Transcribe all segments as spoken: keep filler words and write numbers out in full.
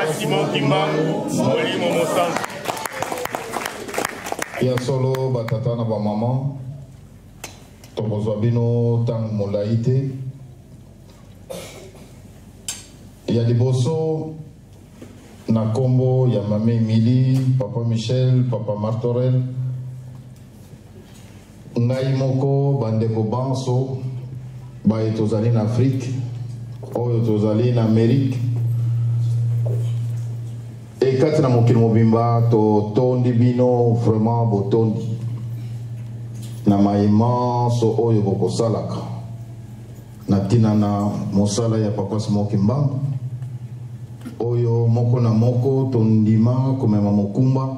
Papa Simon Kimbangu, Molimo Mosantu. Ya solo batata na ba maman. Tokozwa bino tang molaite. Ya liboso na kombo ya Mame Emily, Papa Michel, Papa Martorel. Ngai moko bandeko banso baye tozali na Afrique, oyo tozali na Amérique. Et kati na mokili mobimba to tondi bino vraiment botondi na mayema so oyo bokosalaka na tina na mosala ya Papa Simon Kimbangu oyo moko na moko tondima komema mokumba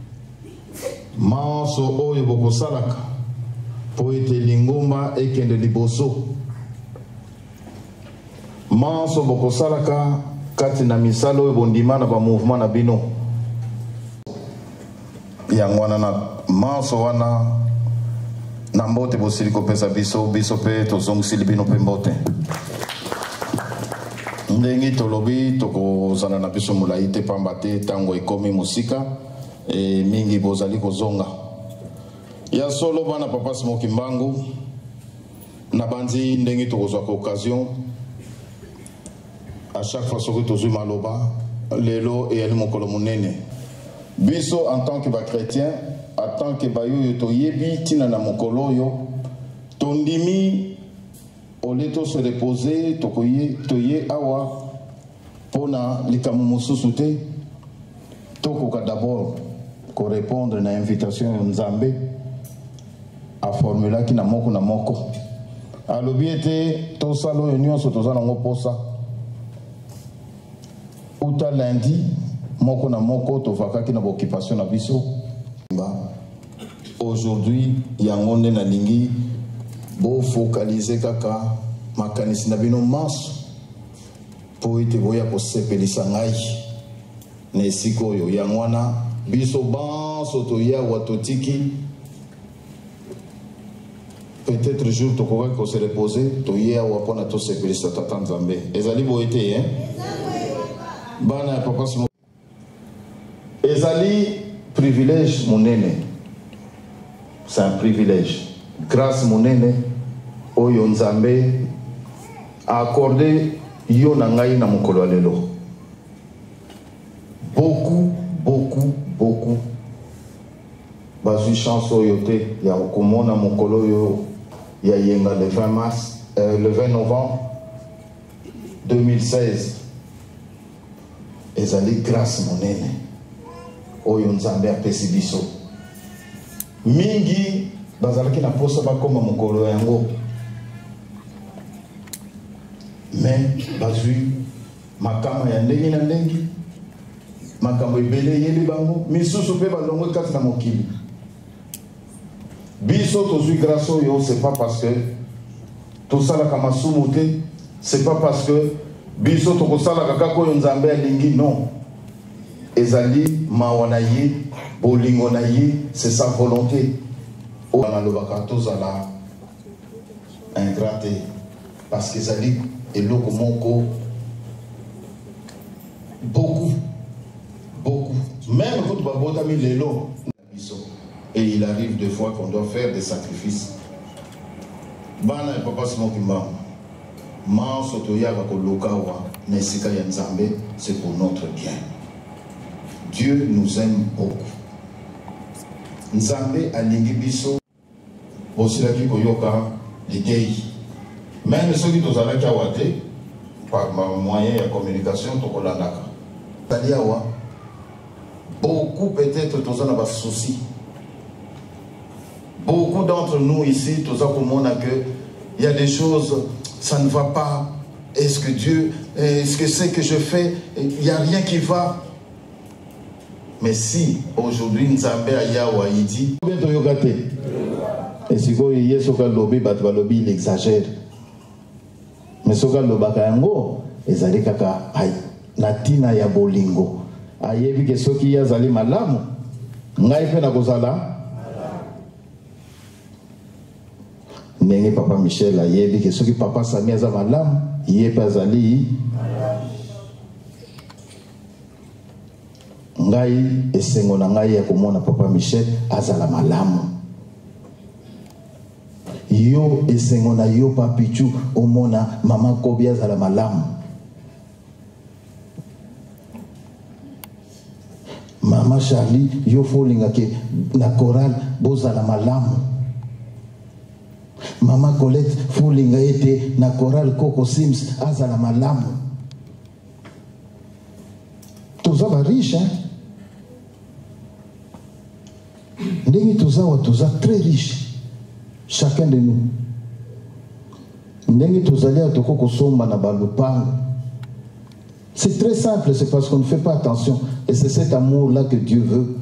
maso oyo bokosalaka po ete lingomba ekende liboso maso bokosalaka kati na misalo oyo bondima na ba mouvement na bino yango wana na maso wana na mbote bosili kopesa biso biso pe tozongisili bino pe mbote ndenge tolobi tokozala na biso molai te pamba te ntango ekomi mosika e mingi bozali kozonga ya solo bana Papa Simon Kimbangu na bandi ndenge tokozwaka occasion à chaque fois que tu as maloba lelo et ali mokolo munene biso en tant que ba chrétien en tant que ba yo to yebi tina na mokolo yo tondimi oleto se reposer to koye to ye awa pona likamu mususu te to ko d'abord ko répondre na invitation ya Nzambe a formula ki na moko na moko alobi ete to salo yo nyonso to za ngo posa uta lundi moko na moko to vakaki na occupation na biso aujourd'hui yango nde na lingi bo focaliser kaka makanisi na bino maso po ete boya kosepelisa ngai na esika oyo yango wana biso banso toya watotiki peut-être jour tokoki kose reposer toya awa mpona tosepelisa tata Nzambe ezali boye te hein bana ya Papa Simon ezali privilège monene c'est un privilège grâce monene oyo Nzambe a accordé yo na ngai na mokolo lelo beaucoup beaucoup beaucoup bazwi chance oyo te ya komona mokolo oyo ya yenga le vingt mars euh, le vingt novembre deux mille seize ezali grâce monene oyo Nzambe apesi biso mingi bazalaki na posa bakoma mokolo yango mais bazwi makama ya ndenge na ndenge makambo ebele yeli bango misusu pe balongwe kati na mokili biso tozwi grâce oyo c'est pas parce que tosalaka masumu te c'est pas parce que biso tokosalaka kaka oyo Nzambe alingi non ezali mawa na ye bolingo na ye c'est sa volonté oyo nalobaka tozala ingrat te parce que ezali eloko moko beaucoup beaucoup même quand babotami lelo biso et il arrive des fois qu'on doit faire des sacrifices bana et Papa Simon Kimbangu manso toyaka kolokawa na esika ya Nzambe c'est pour notre bien. Dieu nous aime beaucoup. Nzambe alingi biso bosilaki koyoka lidei même ceux qui tozalaki awa te par moyen de communication tokolandaka tali awa beaucoup peut-être tozana ba soucis. Beaucoup d'entre nous ici toza komona que il y a des choses ça ne va pas. Est-ce que Dieu, est-ce que c'est que je fais, il n'y a rien qui va. Mais si aujourd'hui Nzambe ayawa il dit et si vous voyez ce que lobby batwa lobby il exagère. Mais ce que lobaka yango ezali kaka ay natina ya bolingo. Ayebi ke soki yazali malamu ngai pe na kozala ndenge Papa Michel ayebi ke soki Papa Sami aza malamu ye pe azali ngai esengo na ngai ya komona papa Michel azala malamu. Yo esengo na yo papichu omona mama Kobi azala malamu. Mama Charlie yo folinga ke na chorale bozala malamu. Mama Colette folinga ete na chorale Coco Sims azala malamu. Toza ba riche, hein? Ndenge toza wa toza très riche, chacun de nous. Ndenge toza lia toko kosomba na balupango. C'est très simple, c'est parce qu'on ne fait pas attention. Et c'est cet amour-là que Dieu veut.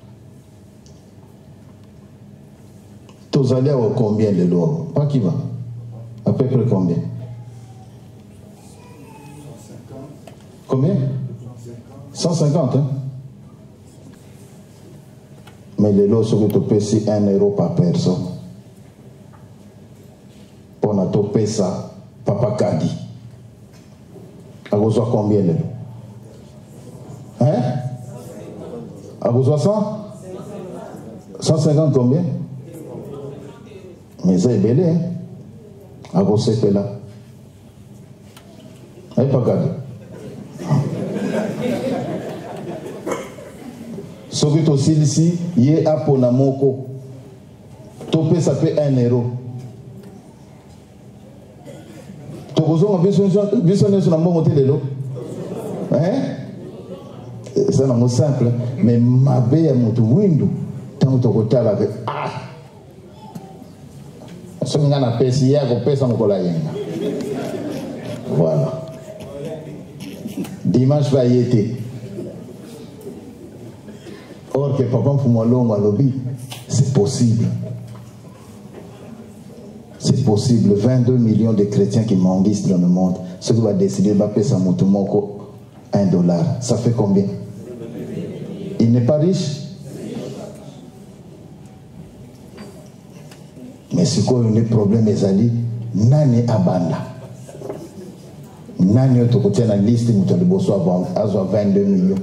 Toza lia wa combien de l'or? Pas qui va? À peu près combien? Combien? cent cinquante, hein? Mais les lots sont payés un euro par personne. Pour na to pesa papa Kadi. A besoin combien les lots? Hein? A besoin cent? cent cinquante combien? Mais ça est belé, hein? A besoin que là. Hein, pas Kadi? Soki to silisi ye apona moko to pesa pe un euro to kozonga biso biso neso na mbongo te lelo, hein? Ça na mo simple mais mabe ya mutu windu tango to kotala ke ah soki nga na pesi ya ko pesa mokola yenga. Voilà, dimanche va yete. Or que papa Fumolongo a lobby, c'est possible. C'est possible. vingt-deux millions de chrétiens qui manguissent dans le monde. Ceux qui vont décider de payer sa motomoko un dollar. Ça fait combien? Il n'est pas riche? Mais ce qu'on a un problème, Ezali, nani abanda. Nani otokotia na liste mutaliboso à vingt-deux millions.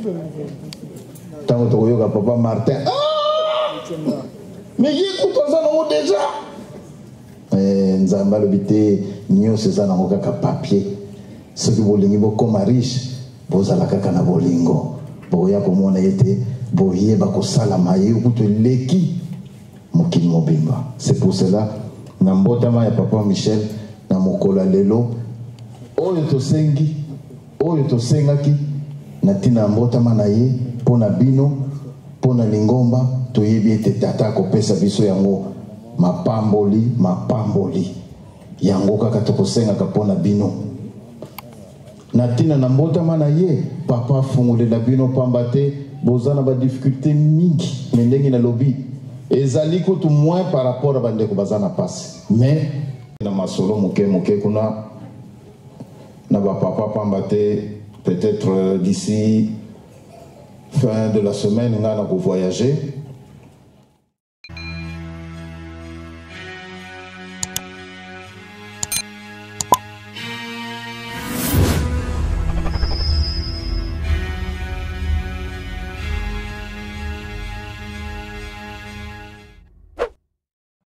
Tant que papa Martin, ah, mais il écoute ça déjà. Nous avons l'habité, nous sommes en papier. Ceux qui veulent comme riche, vous allez à bolingo. Vous avez comme on a été, vous avez bakosala maye ou te leki mokili mobimba. C'est pour cela, na mbotama ya papa Michel, na mokola lelo, oyo to sengi, oyo to sengaki, na tina mbotama na ye. Pona bino, pona lingomba, toyebi ete tata kopesa biso yango mapamboli, mapamboli. Yango kaka tokosenga kapona bino. Natina na mbotama na ye, papa fungule na bino pambate, bozana ba difficulté mingi, mendengi na lobi. Ezali kutu moins par rapport à bandeko bazana passe. Mais, na masolo moke moke kuna, na ba papa pambate, peut-être euh, d'ici fin de la semaine, on a voyagé.